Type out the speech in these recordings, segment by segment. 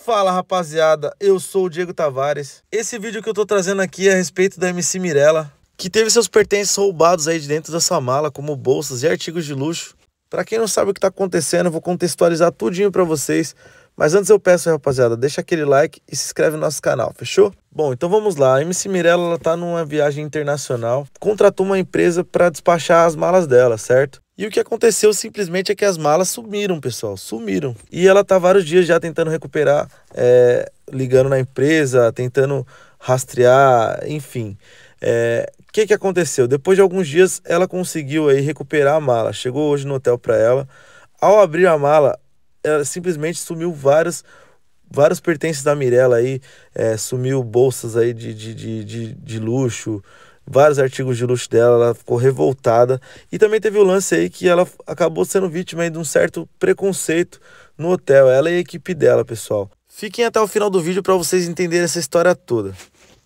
Fala rapaziada, eu sou o Diego Tavares. Esse vídeo que eu tô trazendo aqui é a respeito da MC Mirella, que teve seus pertences roubados aí de dentro da sua mala, como bolsas e artigos de luxo. Pra quem não sabe o que tá acontecendo, eu vou contextualizar tudinho pra vocês. Mas antes eu peço, rapaziada, deixa aquele like e se inscreve no nosso canal, fechou? Bom, então vamos lá. A MC Mirella, ela tá numa viagem internacional, contratou uma empresa pra despachar as malas dela, certo? E o que aconteceu simplesmente é que as malas sumiram, pessoal, sumiram. E ela tá vários dias já tentando recuperar, ligando na empresa, tentando rastrear, enfim. O que aconteceu? Depois de alguns dias, ela conseguiu aí recuperar a mala. Chegou hoje no hotel pra ela. Ao abrir a mala, ela simplesmente sumiu vários pertences da Mirella aí, sumiu bolsas aí de luxo, vários artigos de luxo dela. Ela ficou revoltada. E também teve o lance aí que ela acabou sendo vítima aí de um certo preconceito no hotel, ela e a equipe dela, pessoal. Fiquem até o final do vídeo para vocês entenderem essa história toda.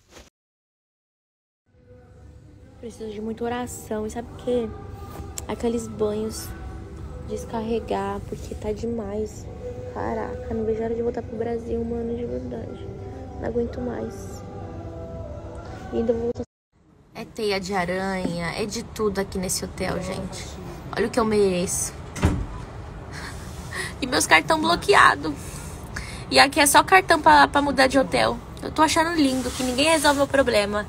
Preciso de muita oração, e sabe o quê? Aqueles banhos, descarregar, porque tá demais. Caraca, não vejo a hora de voltar pro Brasil, mano, de verdade. Não aguento mais. E ainda vou voltar. É teia de aranha, é de tudo aqui nesse hotel, gente. Olha o que eu mereço. E meus cartão bloqueados. E aqui é só cartão pra mudar de hotel. Eu tô achando lindo, que ninguém resolve meu problema.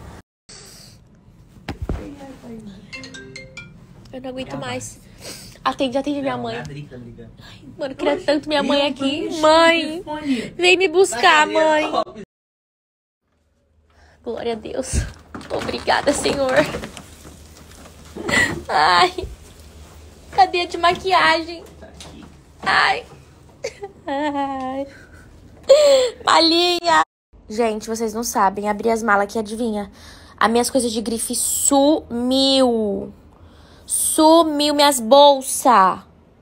Eu não aguento mais. Atende minha mãe. Ai, mano, eu queria tanto minha mãe aqui. Mãe, vem me buscar, mãe. Glória a Deus. Obrigada, Senhor. Ai. Cadê a de maquiagem? Ai. Ai. Malinha. Gente, vocês não sabem. Abri as malas aqui, adivinha? As minhas coisas de grife sumiu. Sumiu minhas bolsas.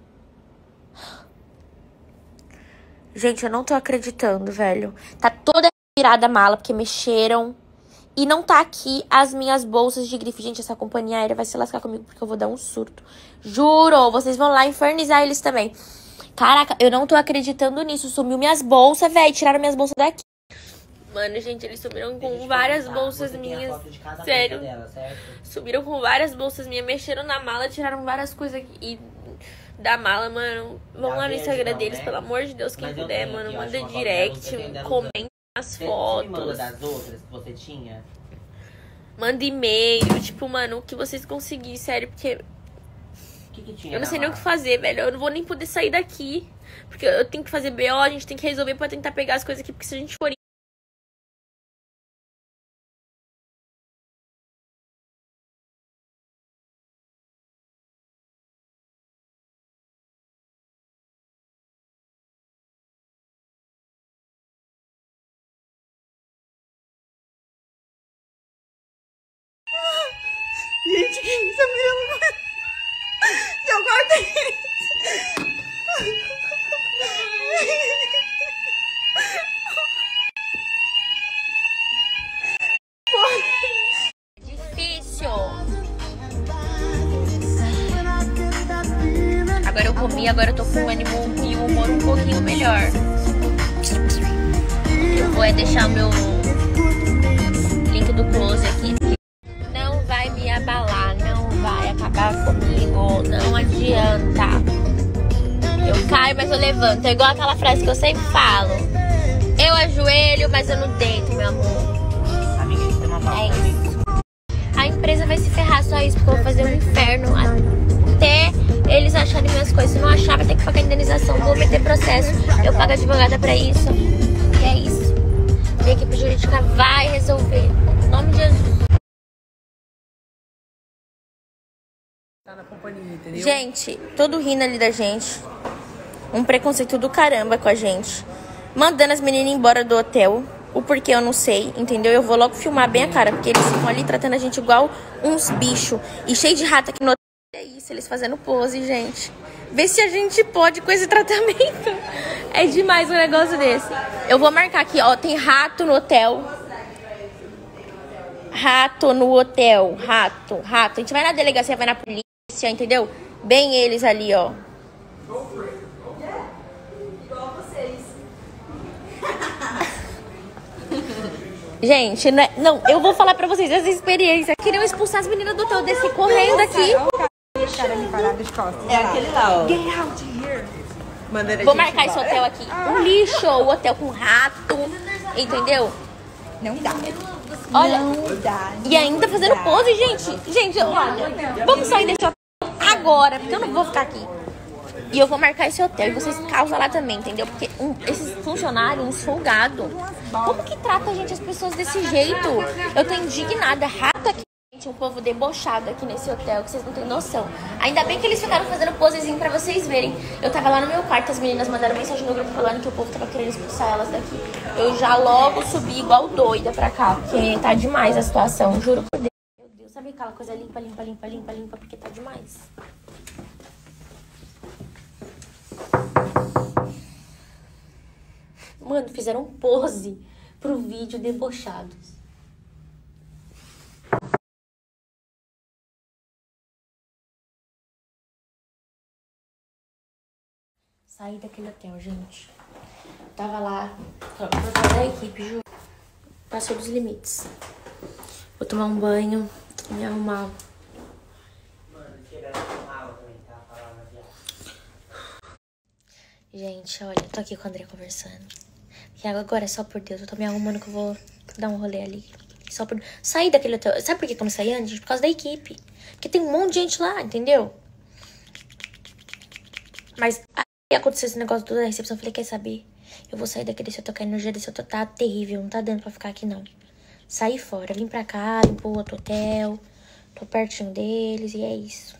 Gente, eu não tô acreditando, velho. Tá toda virada a mala, porque mexeram. E não tá aqui as minhas bolsas de grife. Gente, essa companhia aérea vai se lascar comigo, porque eu vou dar um surto. Juro, vocês vão lá infernizar eles também. Caraca, eu não tô acreditando nisso. Sumiu minhas bolsas, velho. Tiraram minhas bolsas daqui. Mano, gente, eles sumiram com várias bolsas minhas. Sério. Sumiram com várias bolsas minhas, mexeram na mala, tiraram várias coisas aqui da mala, mano. Vão lá no Instagram deles, pelo amor de Deus, quem puder, mano. Manda direct, comenta as fotos. Você das outras que você tinha? Manda e-mail, tipo, mano, o que vocês conseguirem, sério, porque que tinha eu não sei nem o que fazer, velho. Eu não vou nem poder sair daqui. Porque eu tenho que fazer BO, a gente tem que resolver pra tentar pegar as coisas aqui, porque se a gente for gente, que isso, Mirella? Eu guardei. difícil. Agora eu comi, agora eu tô com o ânimo e o humor um pouquinho melhor. Eu vou deixar o meu link do close aqui. Não vai me abalar, não vai acabar comigo, não adianta. Eu caio, mas eu levanto. É igual aquela frase que eu sempre falo. Eu ajoelho, mas eu não deito, meu amor. É isso. A empresa vai se ferrar, só isso, porque eu vou fazer um inferno até eles acharem minhas coisas. Se não achar, vai ter que pagar indenização. Vou meter processo. Eu pago advogada pra isso. E é isso. Minha equipe jurídica vai resolver. Em nome de Jesus. Tá na companhia, entendeu? Gente, todo rindo ali da gente. Um preconceito do caramba com a gente. Mandando as meninas embora do hotel. O porquê eu não sei, entendeu? Eu vou logo filmar bem a cara, porque eles ficam ali tratando a gente igual uns bichos. E cheio de rato aqui no hotel. É isso, eles fazendo pose, gente. Vê se a gente pode com esse tratamento. É demais um negócio desse. Eu vou marcar aqui, ó. Tem rato no hotel. Rato no hotel. Rato. A gente vai na delegacia, vai na polícia, entendeu? Bem eles ali, ó. Igual vocês. Gente, não, eu vou falar pra vocês essa experiência. Queriam expulsar as meninas do hotel, desci correndo aqui. Cara ali parado de costas. É aquele lá, ó. Get out here. Mandando a Vou gente marcar esse embora. hotel aqui. Um lixo, o hotel com rato, entendeu? Não dá. Olha, Não dá. e ainda fazendo pose, gente. Gente, olha, vamos sair desse hotel agora, porque eu não vou ficar aqui. E eu vou marcar esse hotel e vocês causam lá também, entendeu? Porque esses funcionários, uns folgados, como que trata a gente, as pessoas desse jeito? Eu tô indignada, rato aqui. Um povo debochado aqui nesse hotel, que vocês não têm noção. Ainda bem que eles ficaram fazendo posezinho pra vocês verem. Eu tava lá no meu quarto, as meninas mandaram mensagem no grupo falando que o povo tava querendo expulsar elas daqui. Eu já logo subi igual doida pra cá, porque tá demais a situação, juro por Deus. Meu Deus, sabe aquela coisa limpa, limpa, limpa, limpa, limpa, porque tá demais. Mano, fizeram pose pro vídeo debochados. Saí daquele hotel, gente. Tava lá, por causa da equipe, juro. Passou dos limites. Vou tomar um banho, me arrumar. Gente, olha, eu tô aqui com o André conversando. E agora é só por Deus, eu tô me arrumando que eu vou dar um rolê ali. Só por... Saí daquele hotel. Sabe por que eu não saí antes? Por causa da equipe. Porque tem um monte de gente lá, entendeu? Mas aí aconteceu esse negócio da recepção, eu falei, quer saber? Eu vou sair daqui desse hotel, que a energia desse hotel tá terrível, não tá dando pra ficar aqui não. Saí fora, vim pra cá, vim pro outro hotel, tô pertinho deles e é isso.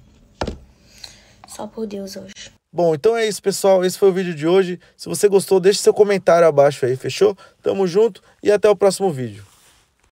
Só por Deus hoje. Bom, então é isso, pessoal. Esse foi o vídeo de hoje. Se você gostou, deixe seu comentário abaixo aí, fechou? Tamo junto e até o próximo vídeo.